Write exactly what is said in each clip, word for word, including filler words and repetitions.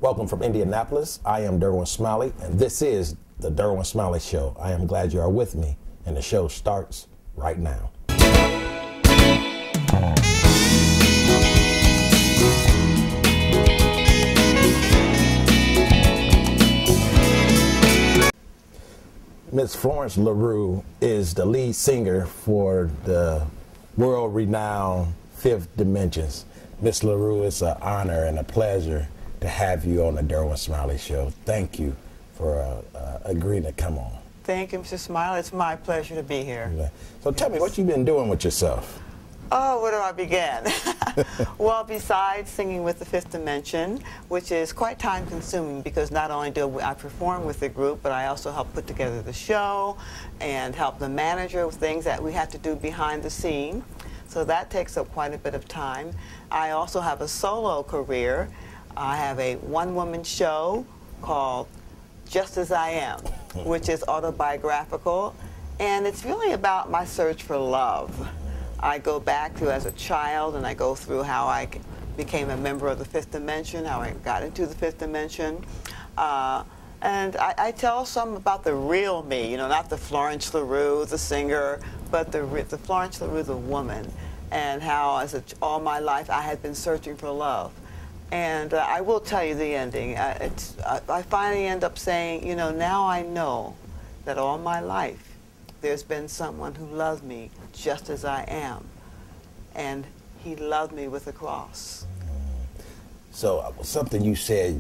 Welcome from Indianapolis. I am Derwin Smiley, and this is the Derwin Smiley Show. I am glad you are with me, and the show starts right now. Miss Florence LaRue is the lead singer for the world-renowned Fifth Dimensions. Miss LaRue, it's an honor and a pleasure to have you on the Derwin Smiley Show. Thank you for uh, uh, agreeing to come on. Thank you, Mister Smiley. It's my pleasure to be here. Yeah. So tell me, what you been doing with yourself? Oh, where do I begin? Well, besides singing with the Fifth Dimension, which is quite time-consuming because not only do I perform with the group, but I also help put together the show and help the manager with things that we have to do behind the scene. So that takes up quite a bit of time. I also have a solo career. I have a one-woman show called Just As I Am, which is autobiographical, and it's really about my search for love. I go back to as a child, and I go through how I became a member of the Fifth Dimension, how I got into the Fifth Dimension. Uh, and I, I tell some about the real me, you know, not the Florence LaRue, the singer, but the, the Florence LaRue, the woman, and how as a, all my life I had been searching for love. And uh, I will tell you the ending. Uh, it's, uh, I finally end up saying, you know, now I know that all my life there's been someone who loved me just as I am. And he loved me with a cross. So uh, something you said,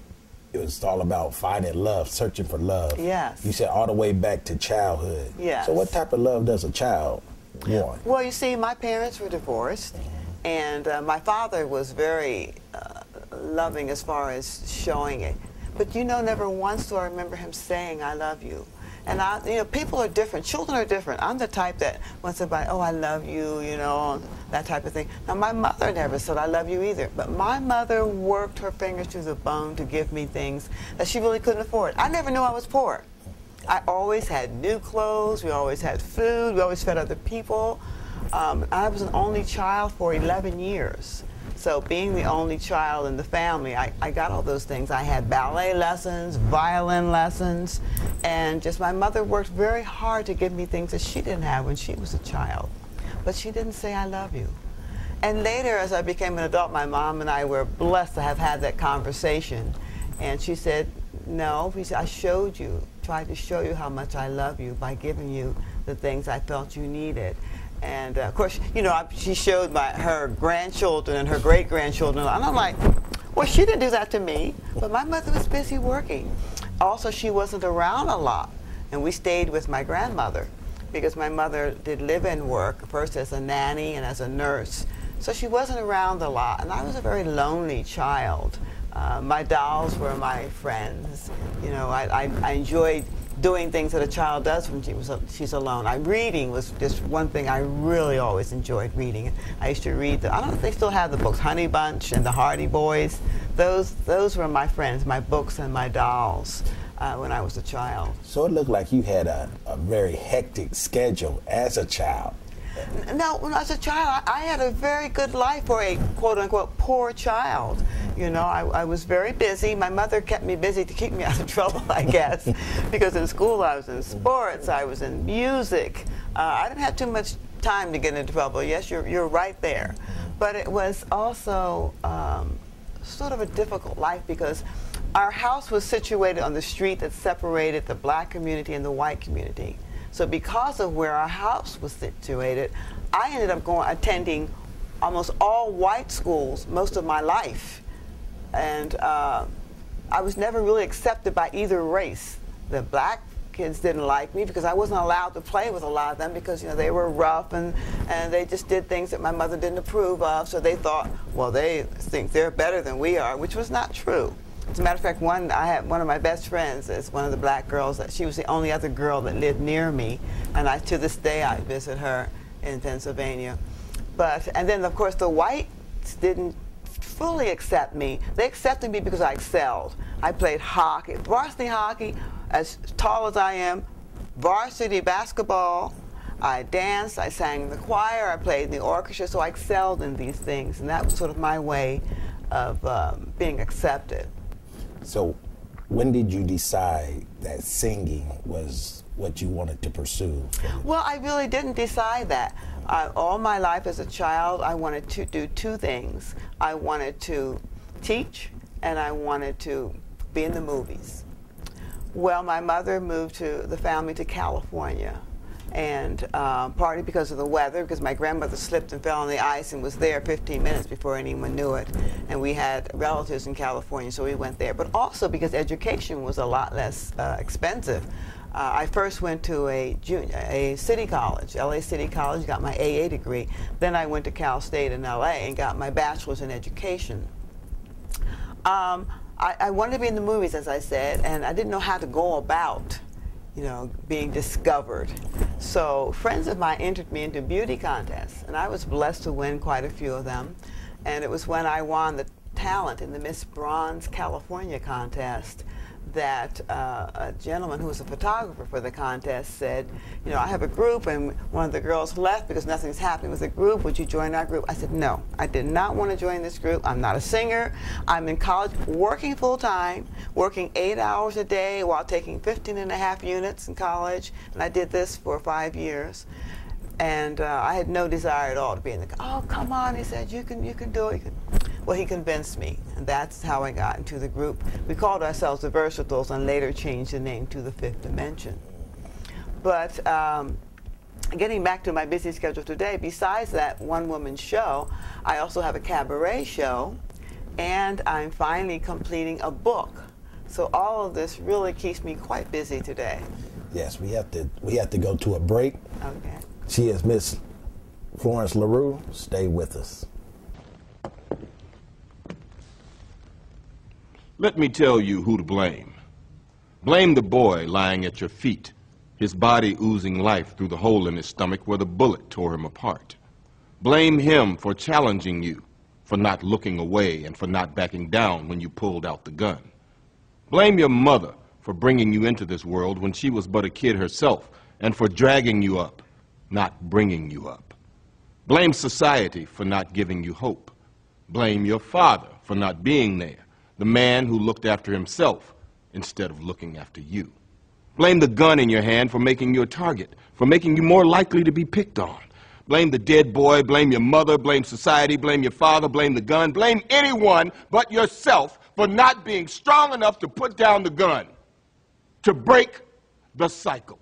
it was all about finding love, searching for love. Yes. You said all the way back to childhood. Yes. So what type of love does a child want? Well, you see, my parents were divorced. Mm-hmm. And uh, my father was very uh, loving as far as showing it. But you know, never once do I remember him saying, I love you. And I, you know, people are different. Children are different. I'm the type that when somebody, oh, I love you, you know, that type of thing. Now, my mother never said I love you either. But my mother worked her fingers to the bone to give me things that she really couldn't afford. I never knew I was poor. I always had new clothes. We always had food. We always fed other people. Um, I was an only child for eleven years. So being the only child in the family, I, I got all those things. I had ballet lessons, violin lessons, and just my mother worked very hard to give me things that she didn't have when she was a child. But she didn't say, I love you. And later, as I became an adult, my mom and I were blessed to have had that conversation. And she said, no, I showed you, tried to show you how much I love you by giving you the things I felt you needed. And uh, of course, you know, I, she showed my, her grandchildren and her great-grandchildren, and I'm like, well, she didn't do that to me, but my mother was busy working. Also, she wasn't around a lot, and we stayed with my grandmother because my mother did live-in work, first as a nanny and as a nurse, so she wasn't around a lot, and I was a very lonely child. Uh, my dolls were my friends. You know, I, I, I enjoyed doing things that a child does when she was, she's alone. I, reading was just one thing I really always enjoyed reading. I used to read, the, I don't know if they still have the books, Honey Bunch and the Hardy Boys. Those, those were my friends, my books and my dolls uh, when I was a child. So it looked like you had a, a very hectic schedule as a child. No, when I was a child, I, I had a very good life for a quote-unquote poor child. You know, I, I was very busy. My mother kept me busy to keep me out of trouble, I guess, because in school I was in sports, I was in music. Uh, I didn't have too much time to get into trouble. Yes, you're, you're right there. But it was also um, sort of a difficult life because our house was situated on the street that separated the black community and the white community. So because of where our house was situated, I ended up going attending almost all white schools most of my life. And uh, I was never really accepted by either race. The black kids didn't like me because I wasn't allowed to play with a lot of them because, you know, they were rough and, and they just did things that my mother didn't approve of. So they thought, well, they think they're better than we are, which was not true. As a matter of fact, one I had one of my best friends is one of the black girls. That she was the only other girl that lived near me, and I to this day I visit her in Pennsylvania. But and then of course the whites didn't fully accept me. They accepted me because I excelled. I played hockey, varsity hockey, as tall as I am, varsity basketball. I danced, I sang in the choir, I played in the orchestra, so I excelled in these things, and that was sort of my way of um, being accepted. So when did you decide that singing was what you wanted to pursue? Well, I really didn't decide that. Uh, all my life as a child, I wanted to do two things. I wanted to teach, and I wanted to be in the movies. Well, my mother moved to the family to California, and uh, partly because of the weather, because my grandmother slipped and fell on the ice and was there fifteen minutes before anyone knew it, and we had relatives in California, so we went there. But also because education was a lot less uh, expensive. Uh, I first went to a, junior, a city college, L A City College, got my A A degree. Then I went to Cal State in L A and got my bachelor's in education. Um, I, I wanted to be in the movies, as I said, and I didn't know how to go about, you know, being discovered. So friends of mine entered me into beauty contests, and I was blessed to win quite a few of them. And it was when I won the talent in the Miss Bronze California contest that uh, a gentleman who was a photographer for the contest said, you know, I have a group, and one of the girls left because nothing's happening with the group. Would you join our group? I said, no, I did not want to join this group. I'm not a singer. I'm in college working full time, working eight hours a day while taking fifteen and a half units in college. And I did this for five years. And uh, I had no desire at all to be in the, oh, come on, he said, you can, you can do it. You can. Well, he convinced me, and that's how I got into the group. We called ourselves the Versatiles and later changed the name to the Fifth Dimension. But um, getting back to my busy schedule today, besides that one-woman show, I also have a cabaret show, and I'm finally completing a book. So all of this really keeps me quite busy today. Yes, we have to, we have to go to a break. Okay. She is Miss Florence LaRue. Stay with us. Let me tell you who to blame. Blame the boy lying at your feet, his body oozing life through the hole in his stomach where the bullet tore him apart. Blame him for challenging you, for not looking away and for not backing down when you pulled out the gun. Blame your mother for bringing you into this world when she was but a kid herself and for dragging you up, not bringing you up. Blame society for not giving you hope. Blame your father for not being there, the man who looked after himself instead of looking after you. Blame the gun in your hand for making you a target, for making you more likely to be picked on. Blame the dead boy, blame your mother, blame society, blame your father, blame the gun, blame anyone but yourself for not being strong enough to put down the gun, to break the cycle.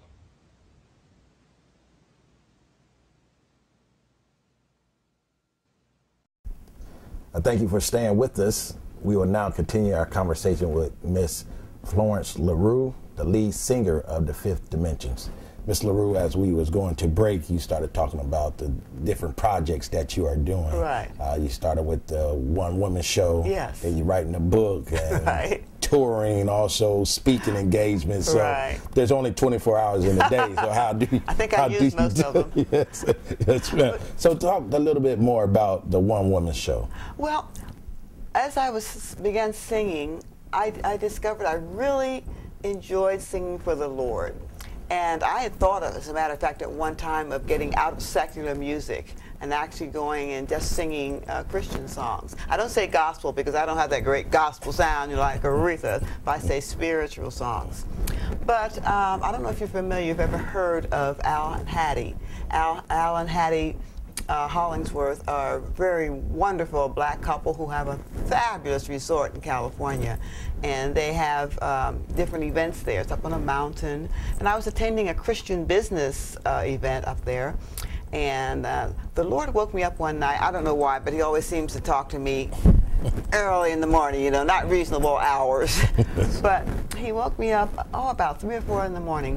I thank you for staying with us. We will now continue our conversation with Miss Florence LaRue, the lead singer of the Fifth Dimensions. Miss LaRue, as we was going to break, you started talking about the different projects that you are doing. Right. Uh, you started with the one-woman show. Yes. Then you're writing a book and right. touring, also speaking engagements. So right. there's only twenty-four hours in a day. So how do you? I think I used most do, of them. Yes, yes, ma'am. So talk a little bit more about the one-woman show. Well, as I was began singing, I, I discovered I really enjoyed singing for the Lord. And I had thought, of, as a matter of fact, at one time of getting out of secular music and actually going and just singing uh, Christian songs. I don't say gospel because I don't have that great gospel sound, you know, like Aretha, but I say spiritual songs. But um, I don't know if you're familiar, you've ever heard of Al and Hattie. Al, Al and Hattie Uh, Hollingsworth are a very wonderful black couple who have a fabulous resort in California, and they have um, different events there. It's up on a mountain, and I was attending a Christian business uh, event up there, and uh, the Lord woke me up one night. I don't know why, but he always seems to talk to me early in the morning, you know, not reasonable hours. But he woke me up, oh, about three or four in the morning,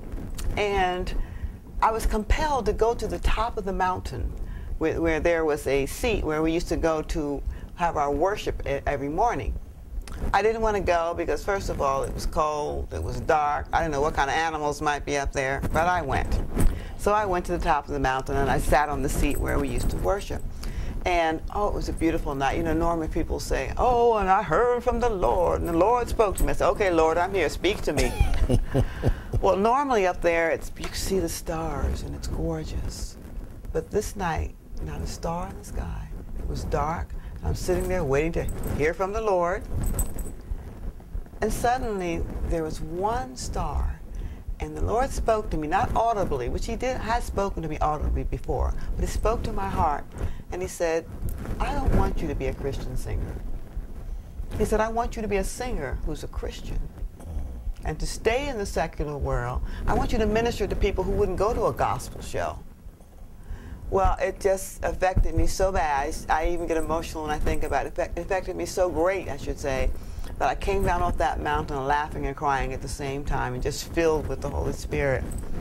and I was compelled to go to the top of the mountain where, where there was a seat where we used to go to have our worship every morning. I didn't want to go because, first of all, it was cold, it was dark, I didn't know what kind of animals might be up there, but I went. So I went to the top of the mountain and I sat on the seat where we used to worship. And, oh, it was a beautiful night. You know, normally people say, oh, and I heard from the Lord, and the Lord spoke to me. I said, okay, Lord, I'm here, speak to me. Well, normally up there, it's, you can see the stars, and it's gorgeous. But this night, not a star in the sky. It was dark. I'm sitting there waiting to hear from the Lord. And suddenly there was one star, and the Lord spoke to me, not audibly, which he did has spoken to me audibly before, but he spoke to my heart, and he said, I don't want you to be a Christian singer. He said, I want you to be a singer who's a Christian. And to stay in the secular world, I want you to minister to people who wouldn't go to a gospel show. Well, it just affected me so bad. I, I even get emotional when I think about it. It affected me so great, I should say, that I came down off that mountain laughing and crying at the same time and just filled with the Holy Spirit.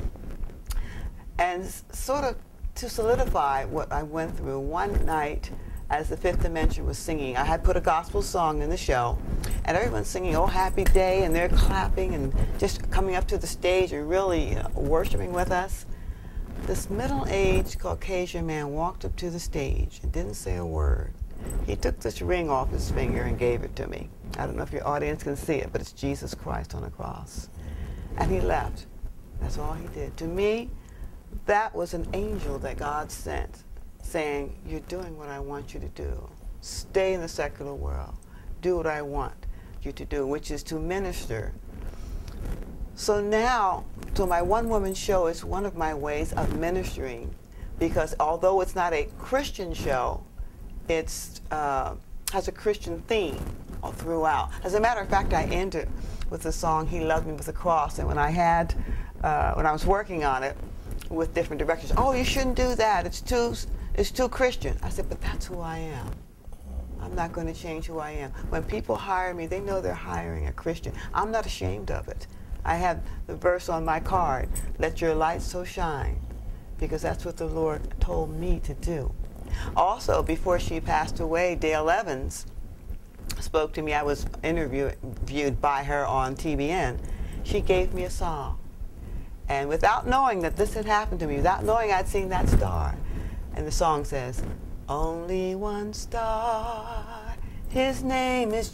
And sort of to solidify what I went through, one night as the Fifth Dimension was singing, I had put a gospel song in the show, and everyone's singing Oh Happy Day, and they're clapping and just coming up to the stage and really, you know, worshiping with us. This middle-aged Caucasian man walked up to the stage and didn't say a word. He took this ring off his finger and gave it to me. I don't know if your audience can see it, but it's Jesus Christ on the cross. And he left. That's all he did. To me, that was an angel that God sent, saying, you're doing what I want you to do. Stay in the secular world. Do what I want you to do, which is to minister. So now, so my one-woman show is one of my ways of ministering, because although it's not a Christian show, it uh, has a Christian theme all throughout. As a matter of fact, I ended with the song He Loved Me with a Cross, and when I had, uh, when I was working on it with different directors, oh, you shouldn't do that, it's too, it's too Christian. I said, but that's who I am. I'm not going to change who I am. When people hire me, they know they're hiring a Christian. I'm not ashamed of it. I have the verse on my card, let your light so shine, because that's what the Lord told me to do. Also, before she passed away, Dale Evans spoke to me. I was interviewed viewed by her on T B N. She gave me a song. And without knowing that this had happened to me, without knowing I'd seen that star, and the song says, only one star, his name is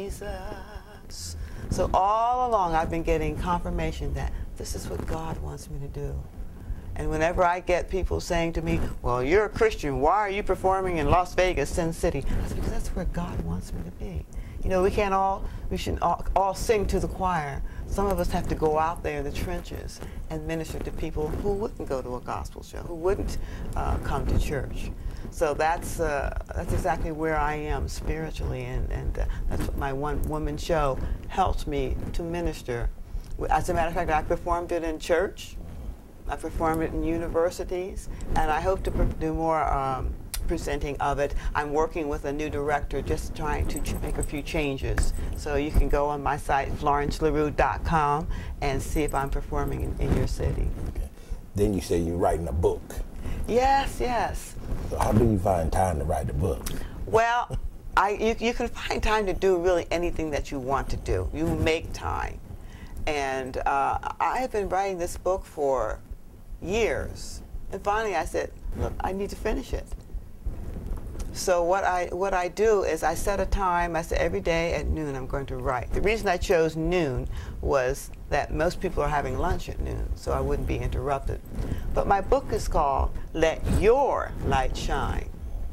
Jesus. So all along I've been getting confirmation that this is what God wants me to do. And whenever I get people saying to me, well, you're a Christian, why are you performing in Las Vegas, Sin City? I said, because that's where God wants me to be. You know, we can't all, we should all, all sing to the choir. Some of us have to go out there in the trenches and minister to people who wouldn't go to a gospel show, who wouldn't uh, come to church. So that's, uh, that's exactly where I am spiritually, and, and uh, that's what my one-woman show helps me to minister. As a matter of fact, I performed it in church. I performed it in universities, and I hope to do more um, presenting of it. I'm working with a new director, just trying to ch make a few changes. So you can go on my site, Florence La Rue dot com, and see if I'm performing in, in your city. Okay. Then you say you're writing a book. Yes, yes. So how do you find time to write a book? Well, I, you, you can find time to do really anything that you want to do. You make time. And uh, I have been writing this book for years. And finally I said, look, I need to finish it. So what I, what I do is I set a time. I said every day at noon I'm going to write. The reason I chose noon was that most people are having lunch at noon, so I wouldn't be interrupted. But my book is called Let Your Light Shine,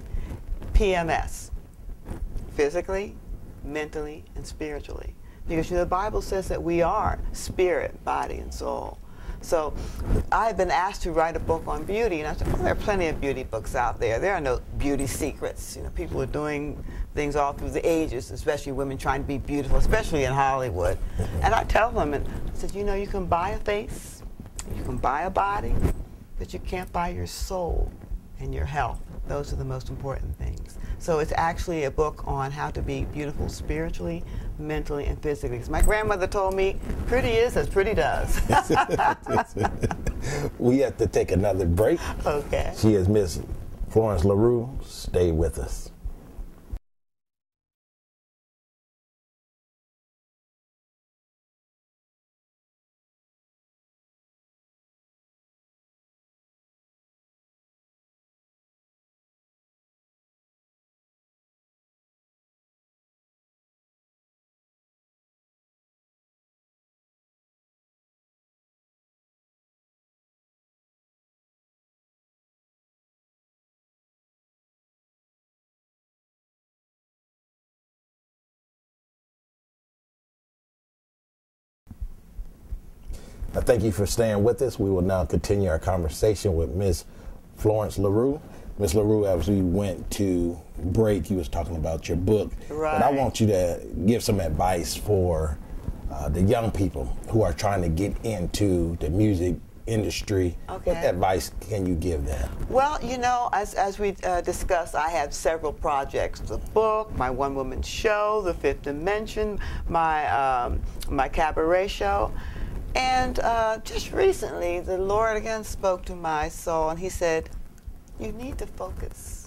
P M S, physically, mentally, and spiritually. Because you know, the Bible says that we are spirit, body, and soul. So I've been asked to write a book on beauty, and I said, well, there are plenty of beauty books out there. There are no beauty secrets. You know, people are doing things all through the ages, especially women trying to be beautiful, especially in Hollywood. And I tell them, and I said, you know, you can buy a face, you can buy a body, but you can't buy your soul and your health. Those are the most important things. So it's actually a book on how to be beautiful spiritually, mentally, and physically. Because my grandmother told me, pretty is as pretty does. We have to take another break. Okay. She is Miss Florence LaRue. Stay with us. I thank you for staying with us. We will now continue our conversation with Miss Florence LaRue. Miss LaRue, as we went to break, you was talking about your book. Right. But I want you to give some advice for uh, the young people who are trying to get into the music industry. Okay. What advice can you give them? Well, you know, as, as we uh, discussed, I have several projects. The book, my one-woman show, The Fifth Dimension, my, um, my cabaret show. And uh, just recently, the Lord again spoke to my soul, and he said, you need to focus.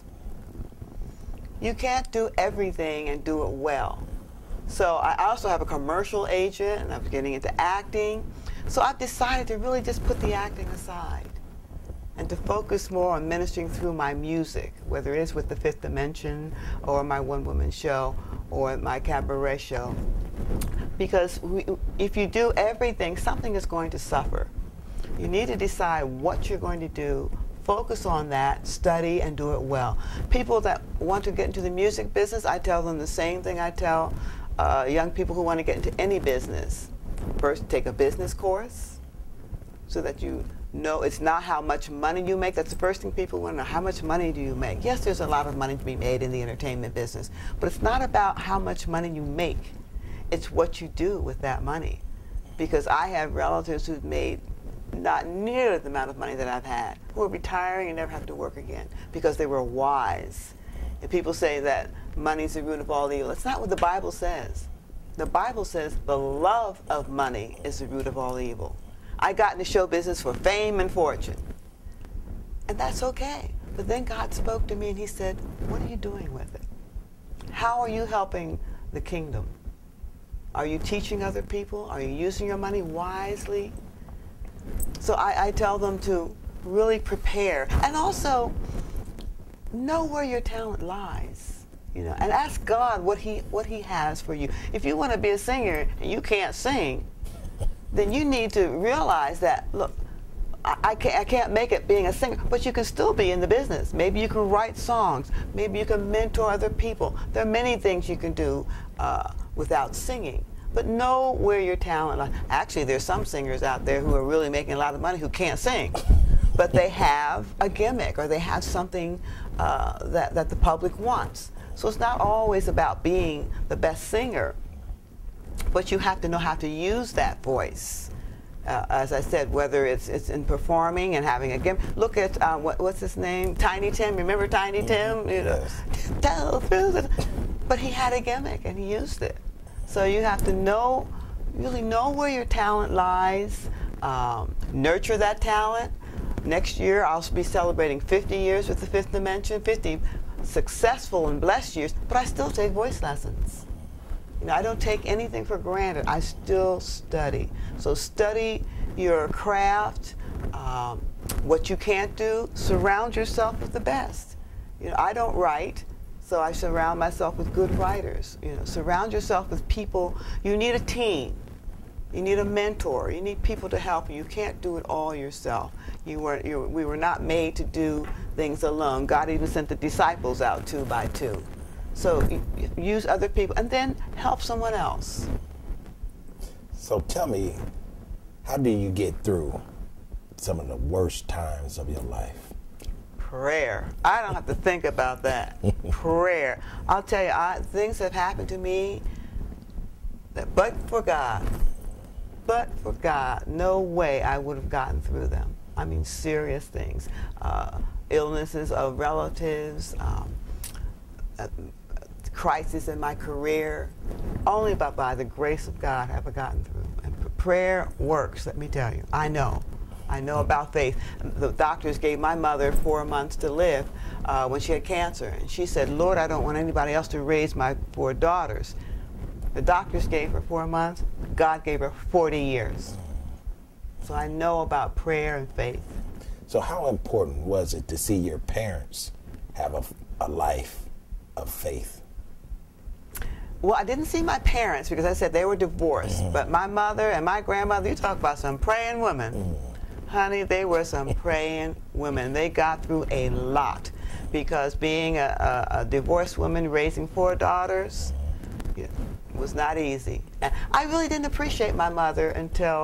You can't do everything and do it well. So I also have a commercial agent, and I'm getting into acting. So I've decided to really just put the acting aside and to focus more on ministering through my music, whether it is with the Fifth Dimension or my one-woman show or my cabaret show. Because we, if you do everything, something is going to suffer. You need to decide what you're going to do, focus on that, study, and do it well. People that want to get into the music business, I tell them the same thing I tell uh, young people who want to get into any business. First, take a business course so that you know it's not how much money you make. That's the first thing people want to know. How much money do you make? Yes, there's a lot of money to be made in the entertainment business, but it's not about how much money you make. It's what you do with that money. Because I have relatives who've made not near the amount of money that I've had, who are retiring and never have to work again because they were wise. And people say that money's the root of all evil. It's not what the Bible says. The Bible says the love of money is the root of all evil. I got into show business for fame and fortune. And that's okay. But then God spoke to me and he said, what are you doing with it? How are you helping the kingdom? Are you teaching other people? Are you using your money wisely? So I, I tell them to really prepare. And also, know where your talent lies. You know, and ask God what he what he has for you. If you want to be a singer and you can't sing, then you need to realize that, look, I, I, can't, I can't make it being a singer, but you can still be in the business. Maybe you can write songs. Maybe you can mentor other people. There are many things you can do uh, without singing. But know where your talent lies. Actually, there's some singers out there who are really making a lot of money who can't sing. But they have a gimmick or they have something uh, that, that the public wants. So it's not always about being the best singer, but you have to know how to use that voice. Uh, as I said, whether it's it's in performing and having a gimmick. Look at uh, what, what's his name, Tiny Tim. Remember Tiny Tim? You know, tell through. But he had a gimmick and he used it. So you have to know, really know where your talent lies. Um, nurture that talent. Next year I'll be celebrating fifty years with the Fifth Dimension. fifty successful and blessed years, but I still take voice lessons. You know, I don't take anything for granted. I still study. So study your craft, um, what you can't do, surround yourself with the best. You know, I don't write, so I surround myself with good writers. You know, surround yourself with people. You need a team. You need a mentor. You need people to help you. You can't do it all yourself. You were, you, we were not made to do things alone. God even sent the disciples out two by two. So you, you use other people and then help someone else. So tell me, how do you get through some of the worst times of your life? Prayer. I don't have to think about that. Prayer. I'll tell you, I, things have happened to me that, but for God, but for God, no way I would have gotten through them. I mean, serious things. Uh, illnesses of relatives, um, uh, crisis in my career. Only by, by the grace of God have I gotten through. And prayer works, let me tell you. I know. I know about faith. The doctors gave my mother four months to live uh, when she had cancer. And she said, Lord, I don't want anybody else to raise my four daughters. The doctors gave her four months. God gave her forty years. So I know about prayer and faith. So how important was it to see your parents have a, a life of faith? Well, I didn't see my parents because I said they were divorced. Mm-hmm. But my mother and my grandmother, you talk about some praying women. Mm-hmm. Honey, they were some praying women. They got through a lot because being a, a, a divorced woman raising four daughters, yeah, was not easy. And I really didn't appreciate my mother until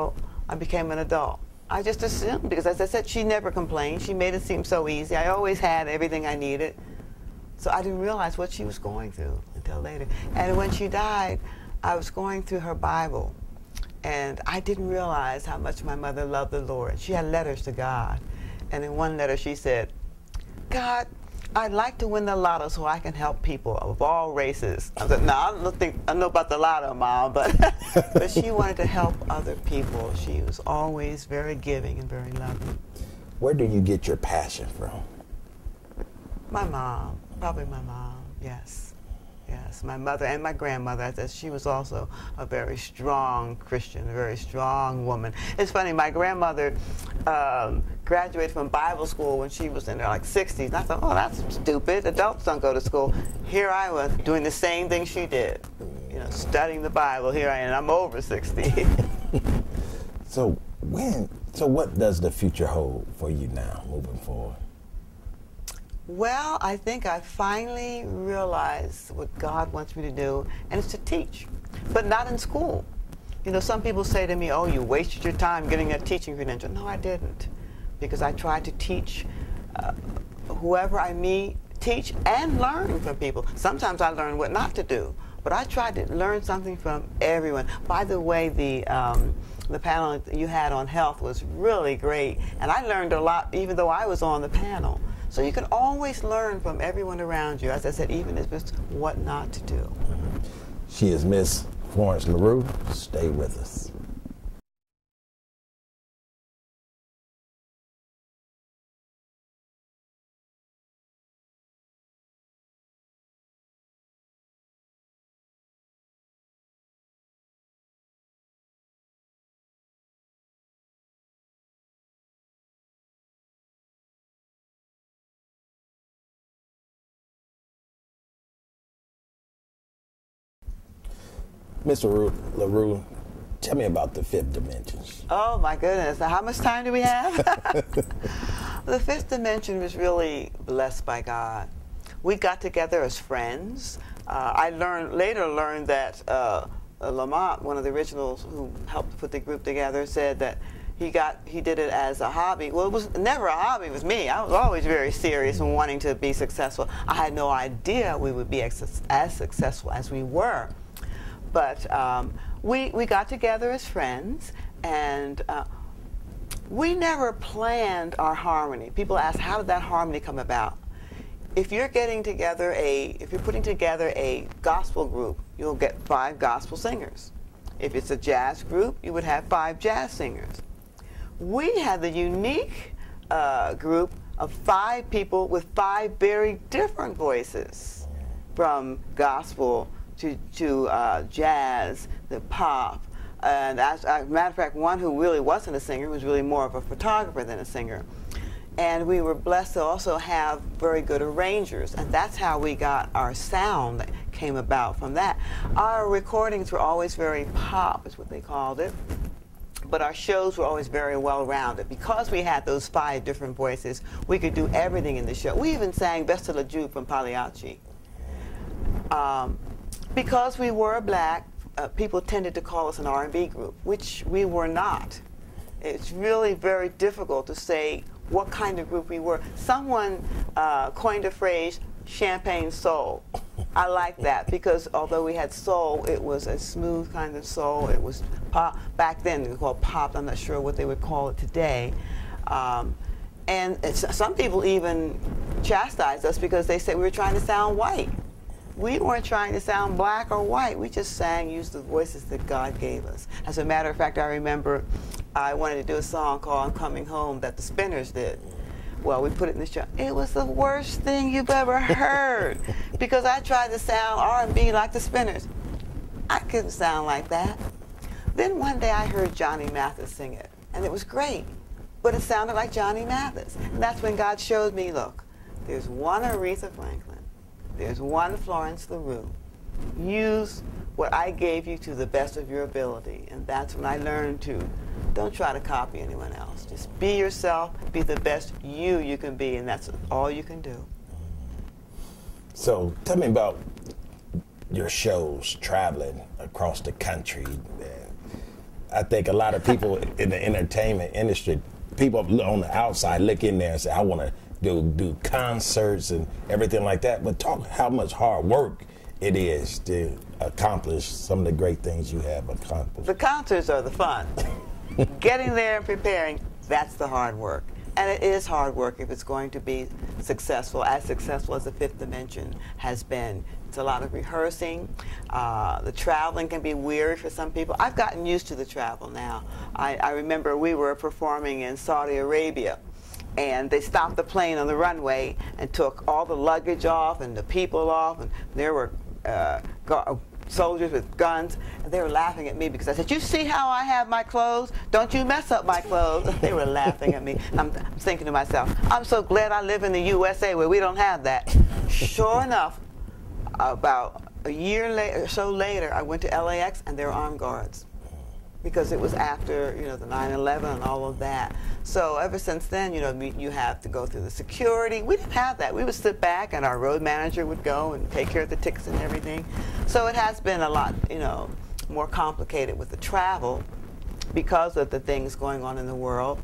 I became an adult. I just assumed, because as I said, she never complained. She made it seem so easy. I always had everything I needed. So I didn't realize what she was going through until later. And when she died, I was going through her Bible, and I didn't realize how much my mother loved the Lord. She had letters to God, and in one letter she said, God, I'd like to win the lotto so I can help people of all races. I said, no, I don't think I know about the lotto, Mom, but but she wanted to help other people. She was always very giving and very loving. Where do you get your passion from? My mom, probably my mom, yes. Yes, my mother and my grandmother. I said she was also a very strong Christian, a very strong woman. It's funny, my grandmother um, graduated from Bible school when she was in her like sixties. And I thought, oh, that's stupid. Adults don't go to school. Here I was doing the same thing she did, you know, studying the Bible. Here I am, and I'm over sixty. So when, so what does the future hold for you now, moving forward? Well, I think I finally realized what God wants me to do, and it's to teach, but not in school. You know, some people say to me, oh, you wasted your time getting a teaching credential. No, I didn't, because I tried to teach uh, whoever I meet, teach and learn from people. Sometimes I learn what not to do, but I tried to learn something from everyone. By the way, the um, the panel you had on health was really great, and I learned a lot even though I was on the panel. So you can always learn from everyone around you, as I said, even if it's what not to do. She is Miss Florence LaRue. Stay with us. Miss LaRue, LaRue, tell me about the fifth dimensions. Oh my goodness, how much time do we have? The fifth dimension was really blessed by God. We got together as friends. Uh, I learned later learned that uh, Lamont, one of the originals who helped put the group together, said that he got he did it as a hobby. Well, it was never a hobby with me. I was always very serious and wanting to be successful. I had no idea we would be as, as successful as we were. But um, we, we got together as friends, and uh, we never planned our harmony. People ask, how did that harmony come about? If you're getting together a, if you're putting together a gospel group, you'll get five gospel singers. If it's a jazz group, you would have five jazz singers. We had the unique uh, group of five people with five very different voices, from gospel to, to uh, jazz, the pop, and as, as a matter of fact, one who really wasn't a singer was really more of a photographer than a singer. And we were blessed to also have very good arrangers, and that's how we got our sound that came about from that. Our recordings were always very pop, is what they called it, but our shows were always very well-rounded. Because we had those five different voices, we could do everything in the show. We even sang Besta La Jew from Pagliacci. Um, because we were black, uh, people tended to call us an R and B group, which we were not. It's really very difficult to say what kind of group we were. Someone uh, coined a phrase, champagne soul. I like that, because although we had soul, it was a smooth kind of soul. It was pop. Back then, they were called pop. I'm not sure what they would call it today. Um, and it's, some people even chastised us because they said we were trying to sound white. We weren't trying to sound black or white. We just sang, used the voices that God gave us. As a matter of fact, I remember I wanted to do a song called I'm Coming Home that the Spinners did. Well, we put it in the show. It was the worst thing you've ever heard, because I tried to sound R and B like the Spinners. I couldn't sound like that. Then one day I heard Johnny Mathis sing it, and it was great, but it sounded like Johnny Mathis. And that's when God showed me, look, there's one Aretha Franklin, there's one Florence LaRue. Use what I gave you to the best of your ability. And that's when I learned to don't try to copy anyone else. Just be yourself, be the best you you can be, and that's all you can do. So tell me about your shows traveling across the country. I think a lot of people in the entertainment industry, people on the outside look in there and say, I want to do, do concerts and everything like that. But talk how much hard work it is to accomplish some of the great things you have accomplished. The concerts are the fun. Getting there and preparing, that's the hard work. And it is hard work if it's going to be successful, as successful as the Fifth Dimension has been. It's a lot of rehearsing. Uh, the traveling can be weird for some people. I've gotten used to the travel now. I, I remember we were performing in Saudi Arabia, and they stopped the plane on the runway and took all the luggage off and the people off, and there were uh, soldiers with guns, and they were laughing at me because I said, you see how I have my clothes? Don't you mess up my clothes. They were laughing at me. I'm, I'm thinking to myself, I'm so glad I live in the U S A where we don't have that. Sure enough, about a year later, so later, I went to L A X and there were armed guards, because it was after, you know, the nine eleven and all of that. So ever since then, you know, we, you have to go through the security. We didn't have that. We would sit back and our road manager would go and take care of the tickets and everything. So it has been a lot, you know, more complicated with the travel because of the things going on in the world.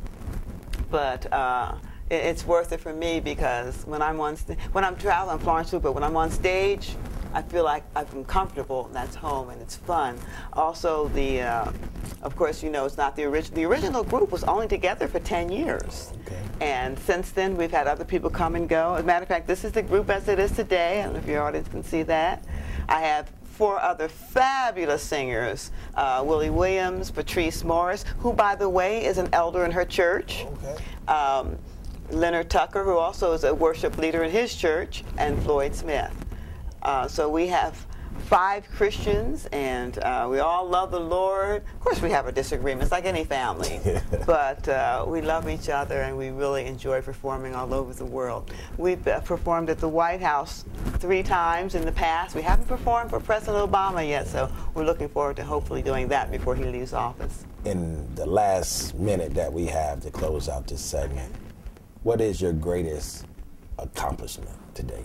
But uh, it, it's worth it for me, because when I'm on, when I'm traveling, I'm Florence LaRue, but when I'm on stage, I feel like I'm comfortable, and that's home, and it's fun. Also, the, uh, of course, you know, it's not the original. The original group was only together for ten years. Okay. And since then, we've had other people come and go. As a matter of fact, this is the group as it is today. I don't know if your audience can see that. I have four other fabulous singers, uh, Willie Williams, Patrice Morris, who, by the way, is an elder in her church. Okay. Um, Leonard Tucker, who also is a worship leader in his church, and Floyd Smith. Uh, so we have five Christians, and uh, we all love the Lord. Of course, we have our disagreements, like any family, but uh, we love each other, and we really enjoy performing all over the world. We've uh, performed at the White House three times in the past. We haven't performed for President Obama yet, so we're looking forward to hopefully doing that before he leaves office. In the last minute that we have to close out this segment, what is your greatest accomplishment today?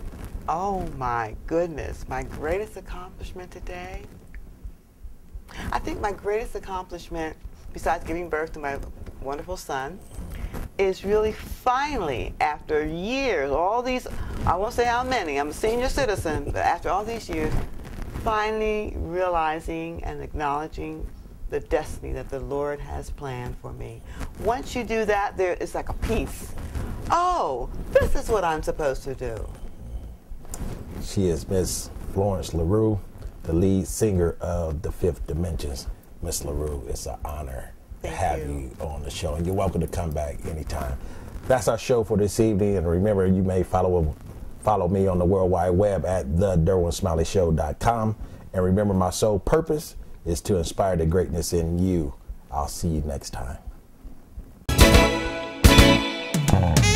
Oh my goodness, my greatest accomplishment today? I think my greatest accomplishment, besides giving birth to my wonderful son, is really finally, after years, all these, I won't say how many, I'm a senior citizen, but after all these years, finally realizing and acknowledging the destiny that the Lord has planned for me. Once you do that, there is like a peace. Oh, this is what I'm supposed to do. She is Miss Florence LaRue, the lead singer of the Fifth Dimensions. Miss LaRue, it's an honor Thank to have you. you on the show, and you're welcome to come back anytime. That's our show for this evening, and remember, you may follow follow me on the World Wide Web at the derwin smiley show dot com, and remember, my sole purpose is to inspire the greatness in you. I'll see you next time.